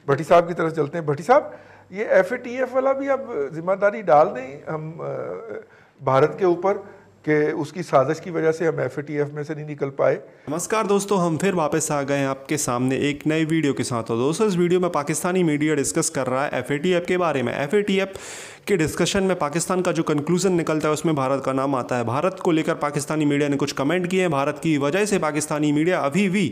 भट्टी साहब की तरफ चलते हैं। भट्टी साहब, ये FATF वाला भी अब जिम्मेदारी डाल दें हम भारत के ऊपर कि उसकी साजिश की वजह से हम FATF में से नहीं निकल पाए। नमस्कार दोस्तों, हम फिर वापस आ गए हैं आपके सामने एक नई वीडियो के साथ। और दोस्तों, इस वीडियो में पाकिस्तानी मीडिया डिस्कस कर रहा है FATF के बारे में। FATF के डिस्कशन में पाकिस्तान का जो कंक्लूजन निकलता है उसमें भारत का नाम आता है। भारत को लेकर पाकिस्तानी मीडिया ने कुछ कमेंट किए हैं। भारत की वजह से पाकिस्तानी मीडिया अभी भी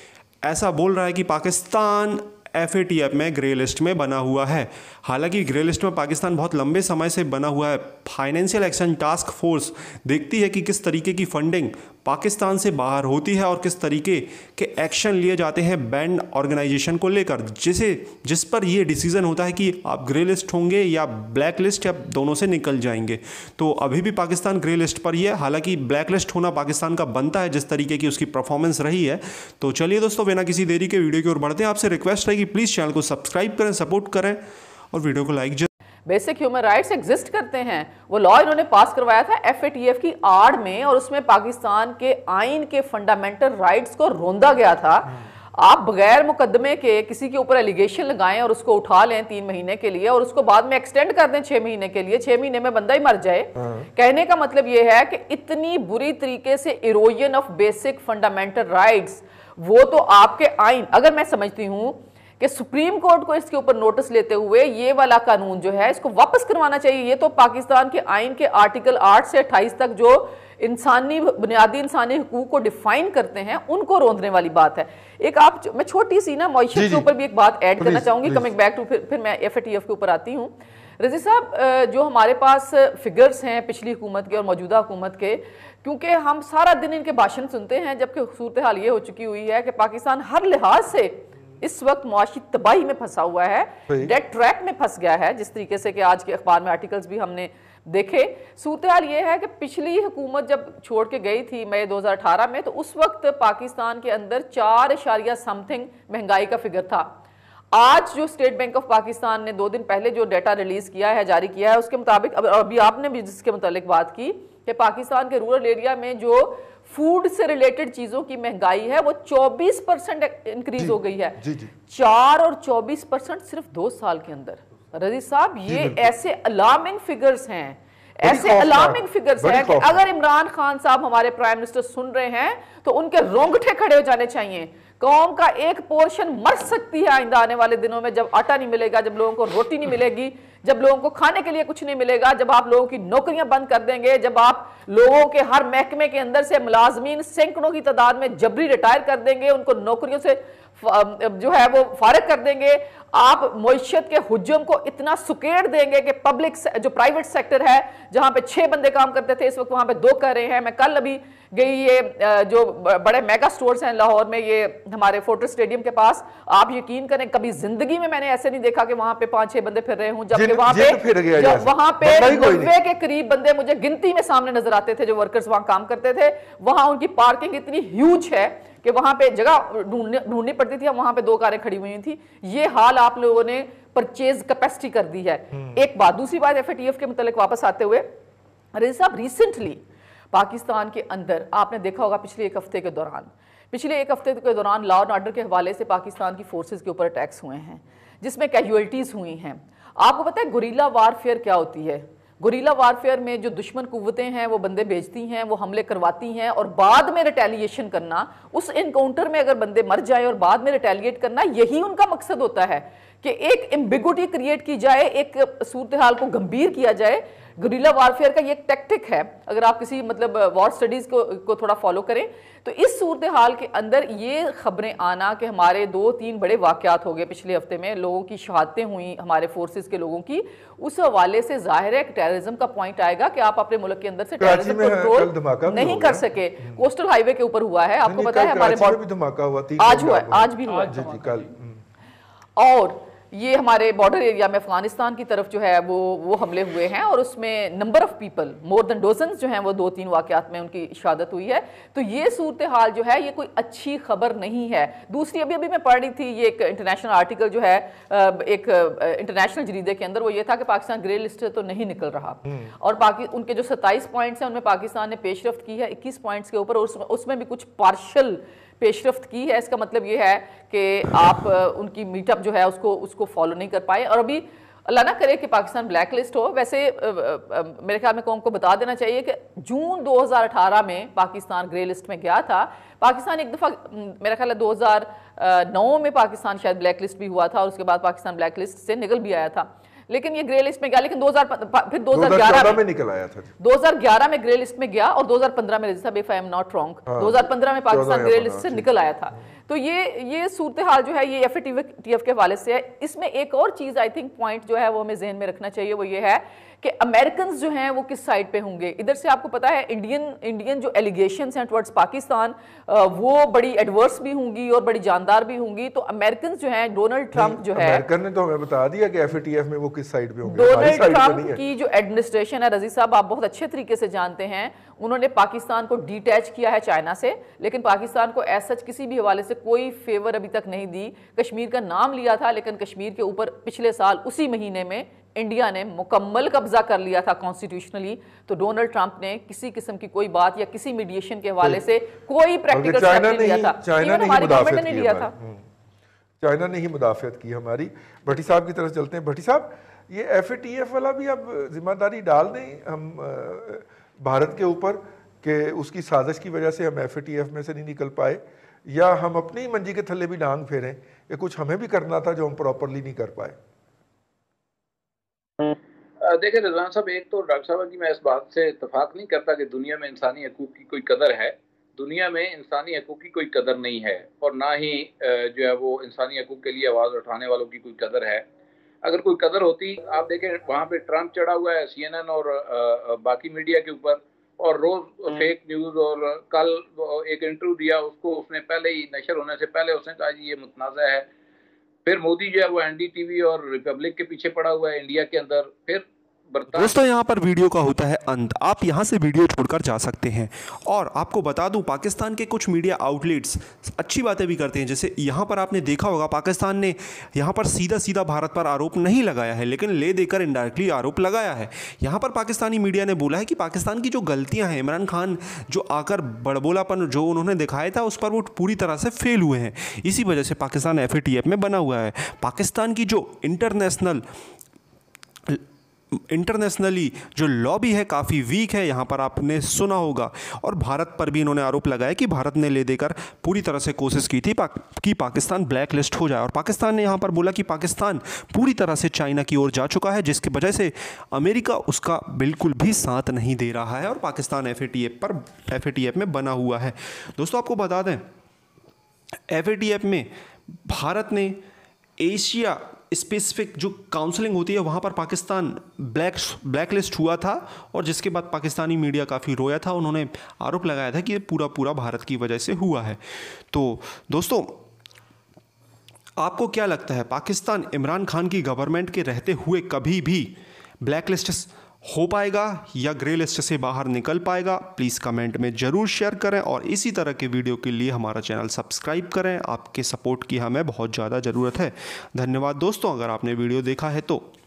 ऐसा बोल रहा है कि पाकिस्तान FATF में ग्रे लिस्ट में बना हुआ है। हालांकि ग्रे लिस्ट में पाकिस्तान बहुत लंबे समय से बना हुआ है। फाइनेंशियल एक्शन टास्क फोर्स देखती है कि किस तरीके की फंडिंग पाकिस्तान से बाहर होती है और किस तरीके के एक्शन लिए जाते हैं बैंड ऑर्गेनाइजेशन को लेकर, जिस पर यह डिसीजन होता है कि आप ग्रे लिस्ट होंगे या ब्लैक लिस्ट या दोनों से निकल जाएंगे। तो अभी भी पाकिस्तान ग्रे लिस्ट पर ही है। हालांकि ब्लैक लिस्ट होना पाकिस्तान का बनता है जिस तरीके की उसकी परफॉर्मेंस रही है। तो चलिए दोस्तों, बिना किसी देरी के वीडियो की ओर बढ़ते हैं। आपसे रिक्वेस्ट है कि प्लीज़ चैनल को सब्सक्राइब करें, सपोर्ट करें और वीडियो को like. Basic human rights exist करते हैं। वो लॉ इन्होंने पास करवाया था FATF की आड़ में, और उसमें पाकिस्तान के आइन के फंडामेंटल राइट्स को रोंदा गया था। आप बगैर मुकदमे के किसी के ऊपर एलिगेशन लगाएं और उसको उठा लें 3 महीने के लिए और उसको बाद में एक्सटेंड कर दें 6 महीने के लिए, 6 महीने में बंदा ही मर जाए। कहने का मतलब ये है कि इतनी बुरी तरीके से erosion of basic fundamental rights, वो तो आपके आइन, अगर मैं समझती हूं कि सुप्रीम कोर्ट को इसके ऊपर नोटिस लेते हुए ये वाला कानून जो है इसको वापस करवाना चाहिए। ये तो पाकिस्तान के आइन के आर्टिकल 8 से 28 तक जो बुनियादी इंसानी हुकूक को डिफाइन करते हैं उनको रोंदने वाली बात है। मैं छोटी सी ना मईशत के ऊपर भी एक बात ऐड करना चाहूंगी, कमिंग बैक टू, फिर मैं FATF के ऊपर आती हूँ। रजी साहब, जो हमारे पास फिगर्स हैं पिछली हुकूमत के और मौजूदा हुकूमत के, क्योंकि हम सारा दिन इनके भाषण सुनते हैं, जबकि सूरत हाल ये हो चुकी हुई है कि पाकिस्तान हर लिहाज से इस वक्त मुआशी तबाही में फंसा हुआ है, डेड ट्रैक में फंस गया है। जिस तरीके से कि आज के अखबार में आर्टिकल्स भी हमने देखे, सूरत हाल ये है कि पिछली हुकूमत जब छोड़ के गई थी मई 2018 में, तो उस वक्त पाकिस्तान के अंदर 4 समथिंग महंगाई का फिगर था। आज जो स्टेट बैंक ऑफ पाकिस्तान ने 2 दिन पहले जो डाटा रिलीज किया है, जारी किया है, उसके मुताबिक, अभी आपने भी जिसके मुताबिक बात की कि पाकिस्तान के रूरल एरिया में जो फूड से रिलेटेड चीजों की महंगाई है वो 24% इंक्रीज हो गई है। 4 और 24% सिर्फ 2 साल के अंदर। रजी साहब, ये ऐसे अलार्मिंग फिगर्स हैं, ऐसे अलार्मिंग फिगर्स हैं कि अगर इमरान खान साहब हमारे प्राइम मिनिस्टर सुन रहे हैं तो उनके रोंगटे खड़े हो जाने चाहिए। कौम का एक पोर्शन मर सकती है आइंदा आने वाले दिनों में, जब आटा नहीं मिलेगा, जब लोगों को रोटी नहीं मिलेगी, जब लोगों को खाने के लिए कुछ नहीं मिलेगा, जब आप लोगों की नौकरियां बंद कर देंगे, जब आप लोगों के हर महकमे के अंदर से मुलाजमीन सैकड़ों की तादाद में जबरी रिटायर कर देंगे, उनको नौकरियों से जो है वो फारिग कर देंगे। आप मईशत के हुज्जम को इतना सुकेड़ देंगे कि पब्लिक जो प्राइवेट सेक्टर है, जहां पे 6 बंदे काम करते थे, इस वक्त वहां पे 2 कर रहे हैं। मैं कल अभी गई, ये जो बड़े मेगा स्टोर्स हैं लाहौर में, ये हमारे फोर्ट्रेस स्टेडियम के पास, आप यकीन करें कभी जिंदगी में मैंने ऐसे नहीं देखा कि वहां पे 5-6 बंदे फिर रहे हूं, जबकि वहां पे 90 के करीब बंदे मुझे गिनती में सामने नजर आते थे जो वर्कर्स वहां काम करते थे। वहां उनकी पार्किंग इतनी ह्यूज है कि वहां पे जगह ढूंढनी पड़ती थी, वहां पे 2 कारें खड़ी हुई थी। ये हाल आप लोगों ने परचेज कैपेसिटी कर दी है। एक बात, दूसरी बात FATF के मुतालिक वापस आते हुए, रजी साहब, रिसेंटली पाकिस्तान के अंदर आपने देखा होगा पिछले 1 हफ्ते के दौरान लॉ एंड ऑर्डर के हवाले से पाकिस्तान की फोर्सेस के ऊपर अटैक्स हुए हैं, जिसमें कैजुअल्टीज हुई हैं। आपको पता है गुरिल्ला वारफेयर क्या होती है? गुरिल्ला वारफेयर में जो दुश्मन कुव्वतें हैं वो बंदे भेजती हैं, वो हमले करवाती हैं और बाद में रिटेलिएशन करना, उस इनकाउंटर में अगर बंदे मर जाए और बाद में रिटेलिएट करना, यही उनका मकसद होता है कि एक एम्बिगुइटी क्रिएट की जाए, एक सूरत हाल को गंभीर किया जाए। गुरिल्ला वारफेयर का ये एक टैक्टिक है। अगर आप किसी वॉर स्टडीज को थोड़ा फॉलो करें तो इस सूरत हाल के अंदर ये खबरें आना कि हमारे 2-3 बड़े वाकयात हो गए पिछले हफ्ते में, लोगों की शहादतें हुई हमारे फोर्सेस के लोगों की, उस हवाले से जाहिर है टेररिज्म का पॉइंट आएगा कि आप अपने मुल्क के अंदर से टेररिज्म को कंट्रोल नहीं कर सके। कोस्टल हाईवे के ऊपर हुआ है, आपको पता है, हमारे आज भी हुआ। और ये हमारे बॉर्डर एरिया में अफगानिस्तान की तरफ जो है वो हमले हुए हैं और उसमें number of people, more than dozens जो हैं, वो 2-3 वाकयात में उनकी शहादत हुई है। तो ये सूरत हाल जो है ये कोई अच्छी खबर नहीं है। दूसरी अभी मैं पढ़ रही थी, ये एक इंटरनेशनल आर्टिकल जो है एक इंटरनेशनल जरीदे के अंदर, वो ये था कि पाकिस्तान ग्रे लिस्ट से तो नहीं निकल रहा और उनके जो 27 पॉइंट्स हैं उनमें पाकिस्तान ने पेशरफ्त की है 21 पॉइंट्स के ऊपर, और उसमें भी कुछ पार्शल पेशरफ्त की है, इसका मतलब ये है कि आप उनकी मीटअप जो है उसको फॉलो नहीं कर पाए। और अभी अल्लाह ना करे कि पाकिस्तान ब्लैक लिस्ट हो। वैसे मेरे ख्याल में कौम को बता देना चाहिए कि जून 2018 में पाकिस्तान ग्रे लिस्ट में गया था। पाकिस्तान एक दफ़ा मेरा ख्याल है 2009 में पाकिस्तान शायद ब्लैक लिस्ट भी हुआ था और उसके बाद पाकिस्तान ब्लैक लिस्ट से निकल भी आया था, लेकिन ये ग्रे लिस्ट में गया। लेकिन फिर 2011 में निकल आया था। 2011 में ग्रे लिस्ट में गया और 2015 में register, if I am not wrong, 2015 में पाकिस्तान ग्रे लिस्ट से निकल आया था। तो ये सूरत हाल जो है ये एफएटीएफ के हवाले से है। इसमें एक और चीज आई थिंक पॉइंट जो है वो हमें जहन में रखना चाहिए, वो ये है कि अमेरिकन जो हैं वो किस साइड पे होंगे। इधर से आपको पता है इंडियन जो एलिगेशंस हैं टुवर्ड्स पाकिस्तान वो बड़ी एडवर्स भी होंगी और बड़ी जानदार भी होंगी। तो अमेरिकन जो हैं, डोनाल्ड ट्रंप जो है, अमेरिकन ने तो हमें बता दिया कि एफएटीएफ में वो किस साइड पे होंगे। डोनाल्ड ट्रंप की जो एडमिनिस्ट्रेशन है, रजी साहब आप बहुत अच्छे तरीके से जानते हैं, उन्होंने पाकिस्तान को डिटैच किया है चाइना से, लेकिन पाकिस्तान को ऐसा सच किसी भी हवाले से कोई फेवर अभी तक नहीं दी। कश्मीर का नाम लिया था, लेकिन कश्मीर के ऊपर पिछले साल उसी महीने में इंडिया ने मुकम्मल कब्जा कर लिया था कॉन्स्टिट्यूशनली। तो डोनाल्ड ट्रंप ने किसी किस्म की कोई बात या किसी मीडिएशन के हवाले से कोई प्रैक्टिकल स्टेप नहीं लिया था। चाइना ने हमारी गवर्नमेंट ने लिया था। चाइना ने ही मुदाफियत की हमारी। भट्टी साहब की तरफ चलते हैं। भट्टी साहब, ये एफएटीएफ वाला भी अब जिम्मेदारी डाल दें हम भारत के ऊपर कि उसकी साजिश की वजह से हम एफएटीएफ में से नहीं निकल पाए, या हम अपनी ही मंजी के थल्ले भी डांग फेरें कि कुछ हमें भी करना था जो हम प्रॉपरली नहीं कर पाए। देखिए रिजवान साहब, एक तो डॉक्टर साहब की मैं इस बात से इत्तेफाक नहीं करता कि दुनिया में इंसानी हकूक़ की कोई कदर है। दुनिया में इंसानी हकूक़ की कोई कदर नहीं है और ना ही जो है वो इंसानी हकूक़ के लिए आवाज़ उठाने वालों की कोई कदर है। अगर कोई कदर होती, आप देखें वहाँ पे ट्रंप चढ़ा हुआ है CNN और बाकी मीडिया के ऊपर, और रोज़ फेक न्यूज़, और कल एक इंटरव्यू दिया उसको, उसने पहले ही नशर होने से पहले उसने कहा जी ये मुतनाज़ा है। फिर मोदी जो है वो NDTV और रिपब्लिक के पीछे पड़ा हुआ है इंडिया के अंदर। फिर दोस्तों यहाँ पर वीडियो का होता है अंत, आप यहाँ से वीडियो छोड़कर जा सकते हैं। और आपको बता दूँ, पाकिस्तान के कुछ मीडिया आउटलेट्स अच्छी बातें भी करते हैं। जैसे यहाँ पर आपने देखा होगा, पाकिस्तान ने यहाँ पर सीधा सीधा भारत पर आरोप नहीं लगाया है, लेकिन ले देकर इनडायरेक्टली आरोप लगाया है। यहाँ पर पाकिस्तानी मीडिया ने बोला है कि पाकिस्तान की जो गलतियाँ हैं, इमरान खान जो आकर बड़बोलापन जो उन्होंने दिखाया था उस पर वो पूरी तरह से फेल हुए हैं। इसी वजह से पाकिस्तान FATF में बना हुआ है। पाकिस्तान की जो इंटरनेशनली जो लॉबी है काफ़ी वीक है, यहाँ पर आपने सुना होगा। और भारत पर भी इन्होंने आरोप लगाया कि भारत ने ले देकर पूरी तरह से कोशिश की थी कि पाकिस्तान ब्लैक लिस्ट हो जाए। और पाकिस्तान ने यहाँ पर बोला कि पाकिस्तान पूरी तरह से चाइना की ओर जा चुका है, जिसकी वजह से अमेरिका उसका बिल्कुल भी साथ नहीं दे रहा है और पाकिस्तान FATF में बना हुआ है। दोस्तों आपको बता दें, FATF में भारत ने एशिया स्पेसिफिक जो काउंसलिंग होती है वहाँ पर पाकिस्तान ब्लैक लिस्ट हुआ था, और जिसके बाद पाकिस्तानी मीडिया काफ़ी रोया था। उन्होंने आरोप लगाया था कि ये पूरा भारत की वजह से हुआ है। तो दोस्तों आपको क्या लगता है, पाकिस्तान इमरान खान की गवर्नमेंट के रहते हुए कभी भी ब्लैक लिस्ट हो पाएगा या ग्रे लिस्ट से बाहर निकल पाएगा? प्लीज़ कमेंट में ज़रूर शेयर करें और इसी तरह के वीडियो के लिए हमारा चैनल सब्सक्राइब करें। आपके सपोर्ट की हमें बहुत ज़्यादा ज़रूरत है। धन्यवाद दोस्तों। अगर आपने वीडियो देखा है तो